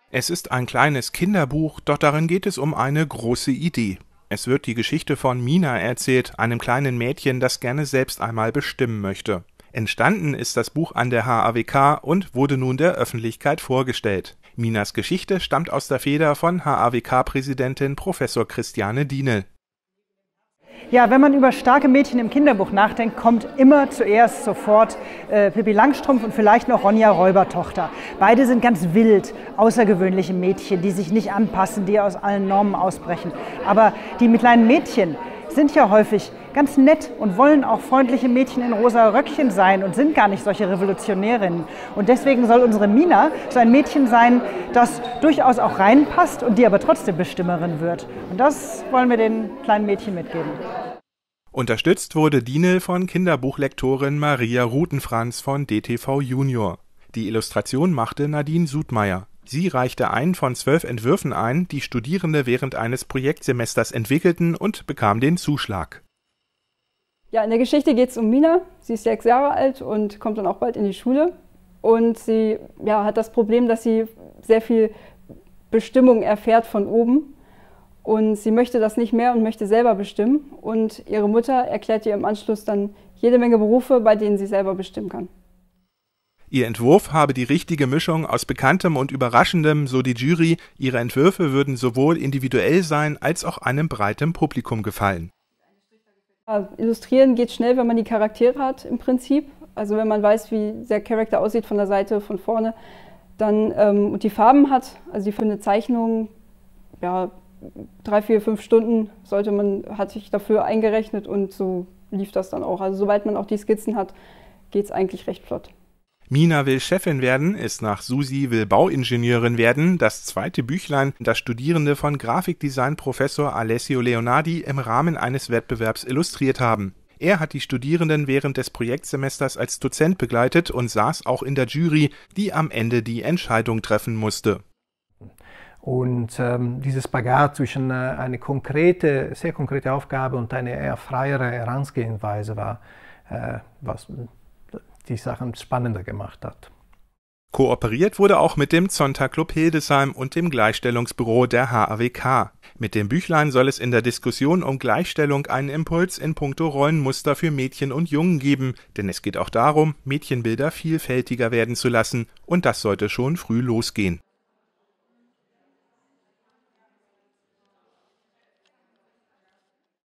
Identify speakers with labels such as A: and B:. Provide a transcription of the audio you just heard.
A: Es ist ein kleines Kinderbuch, doch darin geht es um eine große Idee. Es wird die Geschichte von Mina erzählt, einem kleinen Mädchen, das gerne selbst einmal bestimmen möchte. Entstanden ist das Buch an der HAWK und wurde nun der Öffentlichkeit vorgestellt. Minas Geschichte stammt aus der Feder von HAWK-Präsidentin Professor Christiane Dienel.
B: Ja, wenn man über starke Mädchen im Kinderbuch nachdenkt, kommt immer zuerst sofort Pippi Langstrumpf und vielleicht noch Ronja Räubertochter. Beide sind ganz wild, außergewöhnliche Mädchen, die sich nicht anpassen, die aus allen Normen ausbrechen. Aber die kleinen Mädchen sind ja häufig ganz nett und wollen auch freundliche Mädchen in rosa Röckchen sein und sind gar nicht solche Revolutionärinnen. Und deswegen soll unsere Mina so ein Mädchen sein, das durchaus auch reinpasst und die aber trotzdem Bestimmerin wird. Und das wollen wir den kleinen Mädchen mitgeben.
A: Unterstützt wurde Dienel von Kinderbuchlektorin Maria Rutenfranz von DTV Junior. Die Illustration machte Nadine Sudmeier. Sie reichte einen von 12 Entwürfen ein, die Studierende während eines Projektsemesters entwickelten und bekam den Zuschlag.
C: Ja, in der Geschichte geht es um Mina. Sie ist 6 Jahre alt und kommt dann auch bald in die Schule. Und sie hat das Problem, dass sie sehr viel Bestimmung erfährt von oben. Und sie möchte das nicht mehr und möchte selber bestimmen. Und ihre Mutter erklärt ihr im Anschluss dann jede Menge Berufe, bei denen sie selber bestimmen kann.
A: Ihr Entwurf habe die richtige Mischung aus Bekanntem und Überraschendem, so die Jury. Ihre Entwürfe würden sowohl individuell sein, als auch einem breiten Publikum gefallen.
C: Illustrieren geht schnell, wenn man die Charaktere hat im Prinzip. Also wenn man weiß, wie der Charakter aussieht von der Seite, von vorne, dann und die Farben hat. Also die für eine Zeichnung, 3, 4, 5 Stunden hat sich dafür eingerechnet und so lief das dann auch. Also sobald man auch die Skizzen hat, geht es eigentlich recht flott.
A: Mina will Chefin werden, ist nach Susi will Bauingenieurin werden, das zweite Büchlein, das Studierende von Grafikdesign-Professor Alessio Leonardi im Rahmen eines Wettbewerbs illustriert haben. Er hat die Studierenden während des Projektsemesters als Dozent begleitet und saß auch in der Jury, die am Ende die Entscheidung treffen musste.
D: Und dieses Spagat zwischen eine sehr konkrete Aufgabe und eine eher freiere Herangehensweise war, was die Sachen spannender gemacht hat.
A: Kooperiert wurde auch mit dem Zonta-Club Hildesheim und dem Gleichstellungsbüro der HAWK. Mit dem Büchlein soll es in der Diskussion um Gleichstellung einen Impuls in puncto Rollenmuster für Mädchen und Jungen geben, denn es geht auch darum, Mädchenbilder vielfältiger werden zu lassen, und das sollte schon früh losgehen.